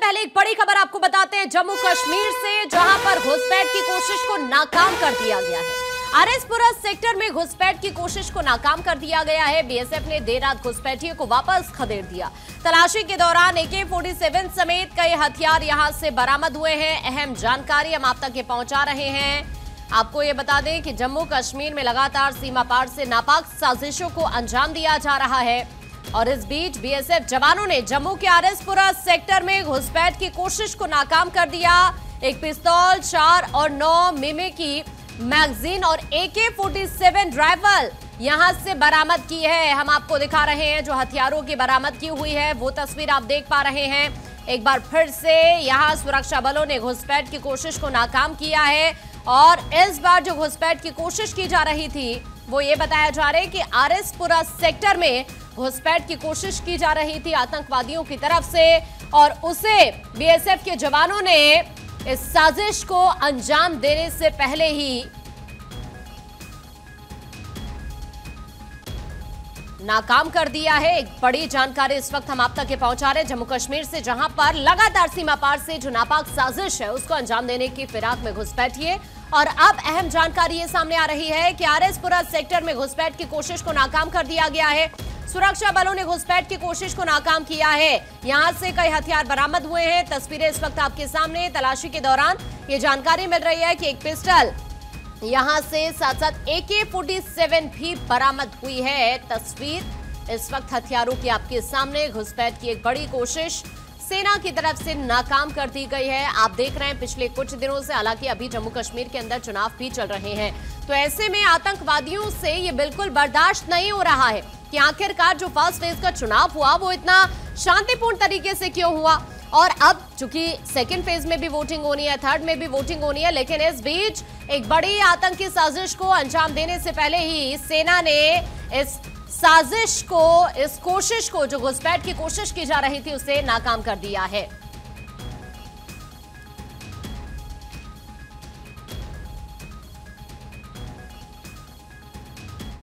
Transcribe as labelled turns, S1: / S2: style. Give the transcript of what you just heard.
S1: पहले एक बड़ी खबर आपको बताते हैं जम्मू कश्मीर से, जहां पर घुसपैठ की कोशिश को नाकाम कर दिया गया है। आरएसपुरा सेक्टर में घुसपैठ की कोशिश को नाकाम कर दिया गया है। बीएसएफ ने देर रात घुसपैठियों को वापस खदेड़ दिया। तलाशी के दौरान AK-47 समेत कई हथियार यहां से बरामद हुए हैं। अहम जानकारी हम आप तक ये पहुंचा रहे हैं। आपको ये बता दें कि जम्मू कश्मीर में लगातार सीमा पार से नापाक साजिशों को अंजाम दिया जा रहा है और इस बीच बीएसएफ जवानों ने जम्मू के आरएसपुरा सेक्टर में घुसपैठ की कोशिश को नाकाम कर दिया। एक पिस्तौल, 4 और 9 मिमी की मैगजीन और AK-47 राइफल यहां से बरामद की है। हम आपको दिखा रहे हैं जो हथियारों की बरामद की हुई है, वो तस्वीर आप देख पा रहे हैं। एक बार फिर से यहां सुरक्षा बलों ने घुसपैठ की कोशिश को नाकाम किया है और इस बार जो घुसपैठ की कोशिश की जा रही थी वो ये बताया जा रहा है कि आरएसपुरा सेक्टर में घुसपैठ की कोशिश की जा रही थी आतंकवादियों की तरफ से और उसे बीएसएफ के जवानों ने इस साजिश को अंजाम देने से पहले ही नाकाम कर दिया है। एक बड़ी जानकारी इस वक्त हम आप तक पहुंचा रहे हैं जम्मू कश्मीर से, जहां पर लगातार सीमा पार से जो नापाक साजिश है उसको अंजाम देने की फिराक में घुसपैठिए। और अब अहम जानकारी ये सामने आ रही है कि आरएसपुरा सेक्टर में घुसपैठ की कोशिश को नाकाम कर दिया गया है। सुरक्षा बलों ने घुसपैठ की कोशिश को नाकाम किया है। यहां से कई हथियार बरामद हुए हैं। तस्वीरें इस वक्त आपके सामने। तलाशी के दौरान ये जानकारी मिल रही है कि एक पिस्टल यहां से साथ साथ AK-47 भी बरामद हुई है। तस्वीर इस वक्त हथियारों की आपके सामने। घुसपैठ की एक बड़ी कोशिश सेना की तरफ से नाकाम कर दी गई है। आप देख रहे हैं पिछले कुछ दिनों से, हालांकि अभी जम्मू कश्मीर के अंदर चुनाव भी चल रहे हैं, तो ऐसे में आतंकवादियों से ये बिल्कुल बर्दाश्त नहीं हो रहा है कि आखिरकार जो फर्स्ट फेज का चुनाव हुआ वो इतना शांतिपूर्ण तरीके से क्यों हुआ। और अब चूंकि सेकेंड फेज में भी वोटिंग होनी है, थर्ड में भी वोटिंग होनी है, लेकिन इस बीच एक बड़ी आतंकी साजिश को अंजाम देने से पहले ही सेना ने इस साजिश को, इस कोशिश को, जो घुसपैठ की कोशिश की जा रही थी, उसे नाकाम कर दिया है।